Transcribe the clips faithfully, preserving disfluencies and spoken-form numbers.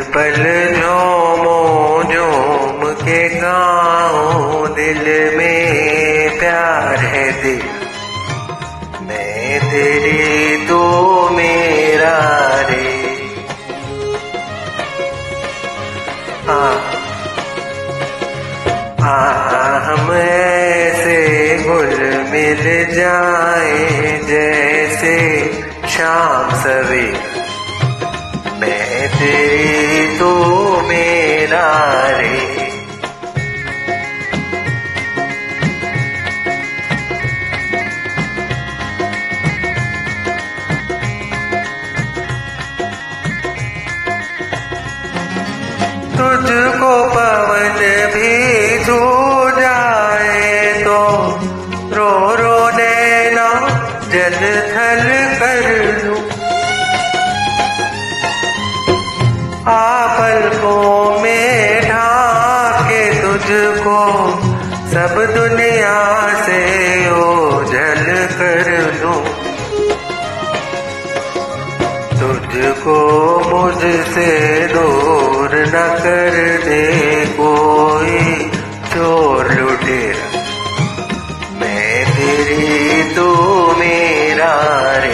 पल झूमो झूम के गाऊं, दिल में प्यार है तेरा, मैं तेरी तू मेरा रे। आ, आ हम ऐसे घुल मिल जाए जैसे शाम सवेरा, मैं तेरी तू मेरा रे। तुझको पवन भी छू जाए तो रो रो नैना जल थल कर लूं, आ पलकों में ढाके तुझको सब दुनिया से ओझल कर लूं। तुझको मुझसे दूर न कर दे कोई चोर लुटेरा, मैं तेरी तू मेरा रे।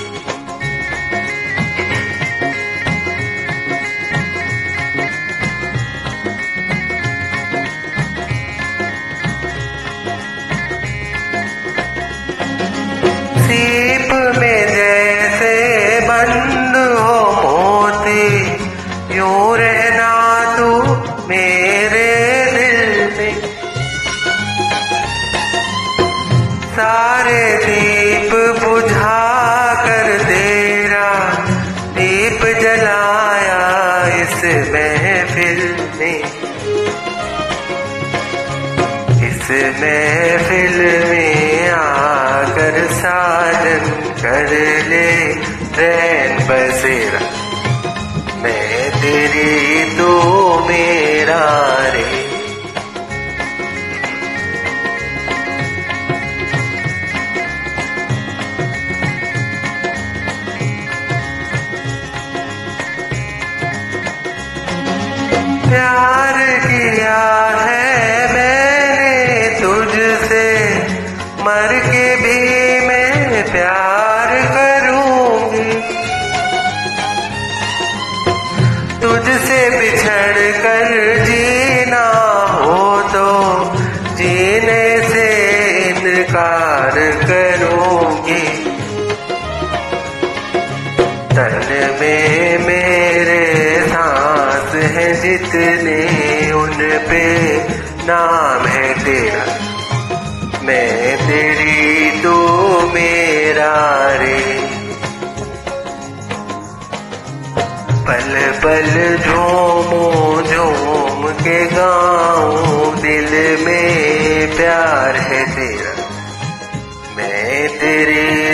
सीप में जैसे बंद हो मोती, यूं रहना तू मेरे दिल में, सारे दीप बुझा कर तेरा दीप जलाया इस महफिल में, इस महफिल में आकर साजन कर ले रैन बसेरा, मैं तेरी तू मेरा रे। प्यार किया है मैंने तुझसे, मर के भी मैं प्यार करूंगी, तुझसे बिछड़ कर जीना हो तो जीने से इनकार करूंगी। तन में मेरे सांस है जितने, उन पे नाम है तेरा, मैं तेरी तू मेरा रे। पल पल झूमो झूम के गाऊं, दिल में प्यार है तेरा, मैं तेरी